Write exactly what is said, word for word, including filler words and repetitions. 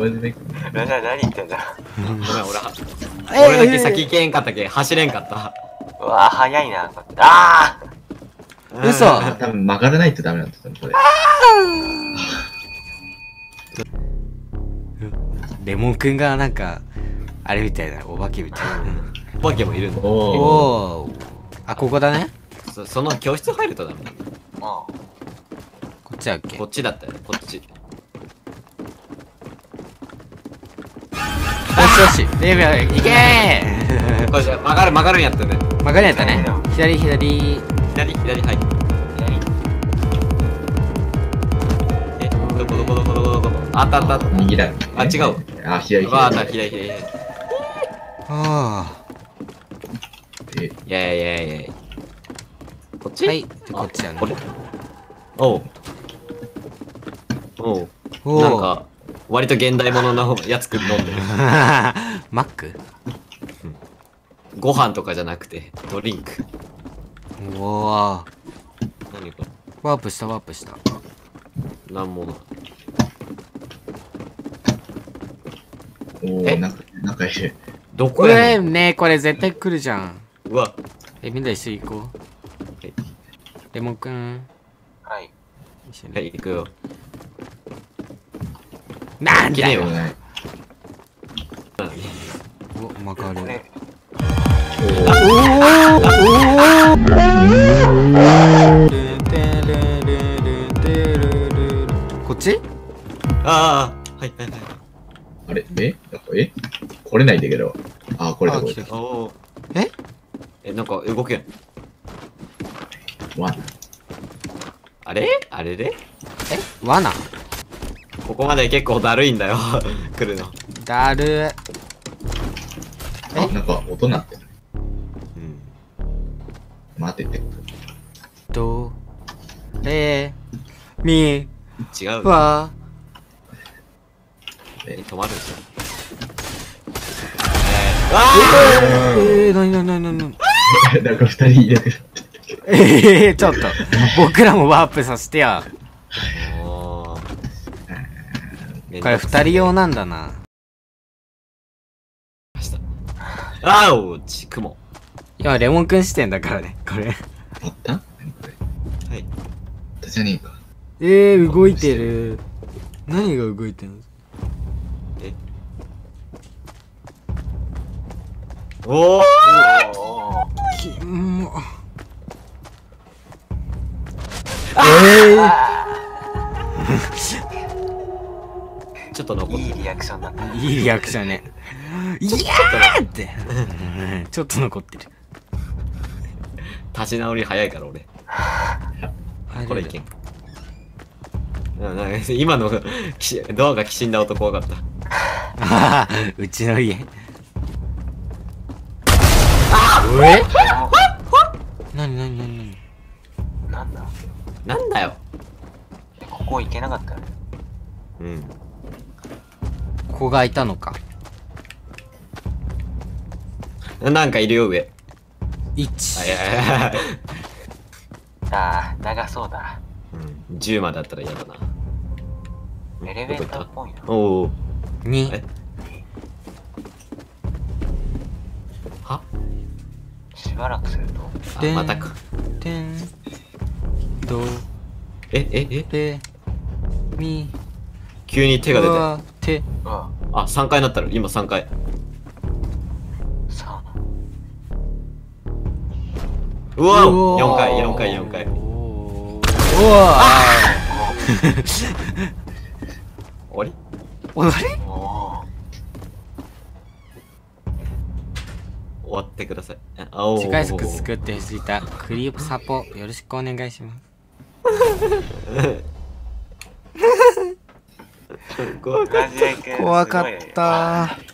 マジで。 な、な、何言ってんだ。 ごめん、俺は、 え俺だけ先行けんかったけ、走れんかった。 うわぁ、早いな。あ嘘あ、多分曲がらないとダメなんだ、多分これ。 レモンくんがなんかあれみたいな、お化けみたいな。 お化けもいるの。 おお。 おお。あ、ここだね。 そその教室入るとダメなんだ。 あ。もこっちだっけ。 こっちだったよね、こっち。 よしよし。レビア行けー。 これじゃ曲がる曲がるんやったね。 曲がりやったね。左左。 左、左、はい。 う、左。 え、どこどこどこどこどこあったあったあった。 右だ。 あ違う。 あ、左わあった、 左。 左、左。 あえ、 いやいやいやいや。こっあ。 ちはい。でこっちだねこ。れおう。おう。 おお。 なんか、割と現代物のやつく飲んでる。 マック。 ご飯とかじゃなくて、ドリンク。 おお。 何これワープしたワープした。 なんもの。 おお、 えなんか、なんかいる。 どここれやねん。 ねこれ絶対来るじゃん。 うわ。 え、みんな一緒に行こう。 はいレモンくん。 はい。 一緒に。 はい、行くよ。 なんだよ。 いけねえよ。 ない。 お、曲がる。 これ、 こっち？ ああ、はいはいはい。 あれえなんかえ来れないんだけど。あ、これだこれあ来て。るおお。 え？ え、なんか動けん。 わ、 あれあれでえ？罠？ ここまで結構だるいんだよ。来るの。 だる。 あ、なんか音鳴ってる。 うん。 待ってて。 どれみ違う。 わえ、止まるんですよ。えー、あえー、なになになになになになんか二人入れてる。 えー、ちょっと僕らもワープさせてや。 ーおーこれ二人用なんだな。 あーおち、雲。 今レモンくん視点だからねこれ。 あった何これ。 はい。 あったじゃねえか。 えー、動いてる。何が動いてるの？ えおーおー。 きもうえちょっと残ってる。 いいリアクションだった。 ー、いいリアクションね。いやーってちょっと残ってる。 立ち直り早いから俺。これいけん。うんなんか今のきドアがきしんだ音怖かった。 あーうちの家。え？なになになになに？ なんだなんだよ。 ここ行けなかったよね。 うん。 ここがいたのか。 なんかいるよ上。 いち。 あいやいやいやああ、長そうだ。 うん。じゅうまでだったら嫌だな。 エレベーターっぽいな。 おお。 にえはしばらくすると、 あでんまたか。 てんどえええれみ急に手が出て。 わてうわ、 あ、さんかいになったら今さんかい。 さうわおよんかいよんかいよんかい。 おーうわ終わりおれあ、お終わってください。あおー次回作作ってほしいたクリープサポよろしくお願いします。 怖かっー。 怖かった。